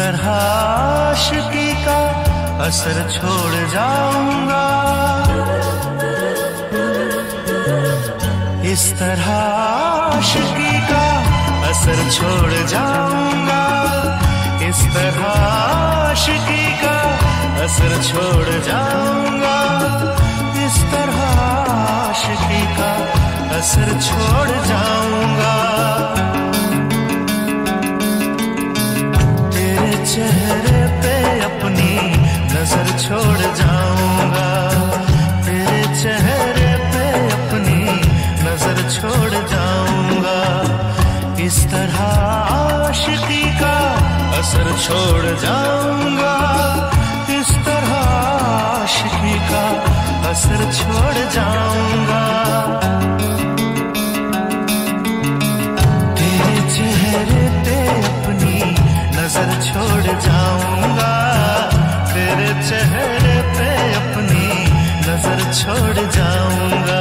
तरह आशिकी का असर छोड़ जाऊंगा, इस तरह आशिकी का असर छोड़ जाऊंगा, इस तरह आशिकी का असर छोड़ जाऊंगा, इस तरह आशिकी का असर छोड़ जाऊंगा। तेरे चेहरे पे अपनी नजर छोड़ जाऊंगा, तेरे चेहरे पे अपनी नजर छोड़ जाऊंगा, इस तरह आशिकी का असर छोड़ जाऊंगा, इस तरह आशिकी का असर छोड़ जाऊंगा। तेरे चेहरे पे अपनी नजर छोड़ जाऊंगा, तेरे चेहरे पे अपनी नजर छोड़ जाऊंगा।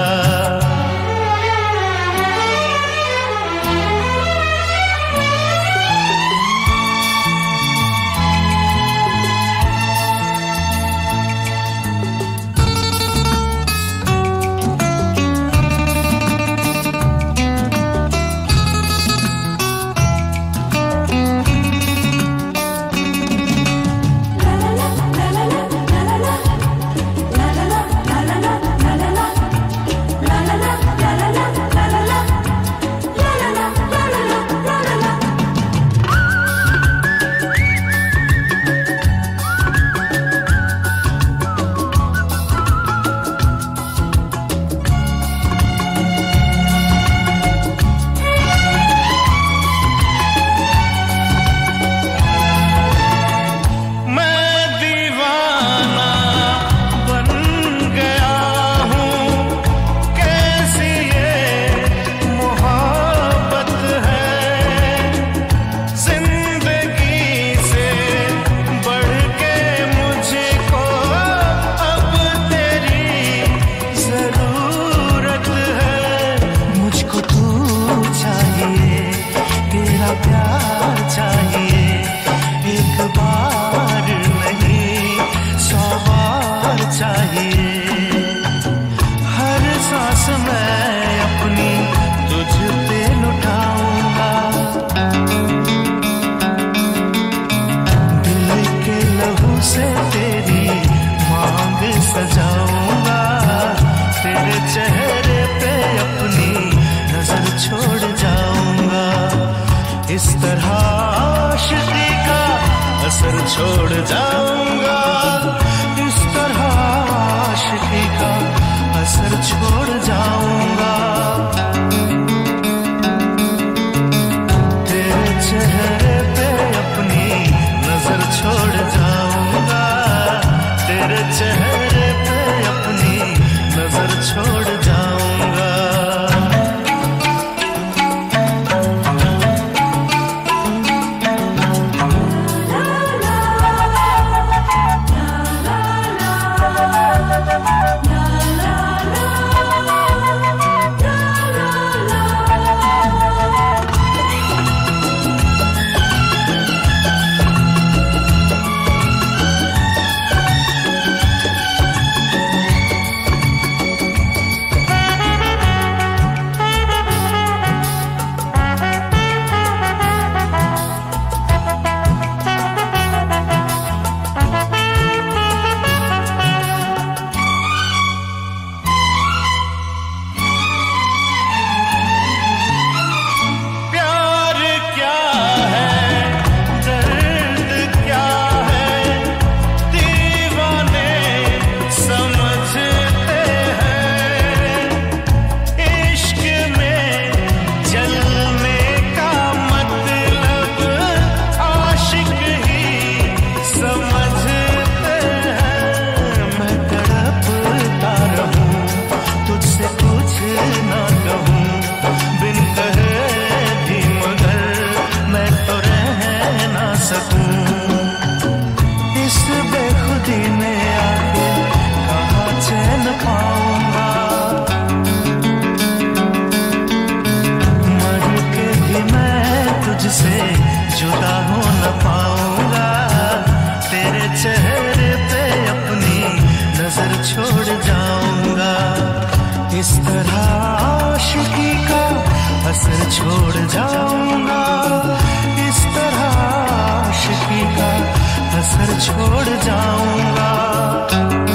असर छोड़ जाऊंगा, इस तरह आशिकी का असर छोड़ जाऊंगा।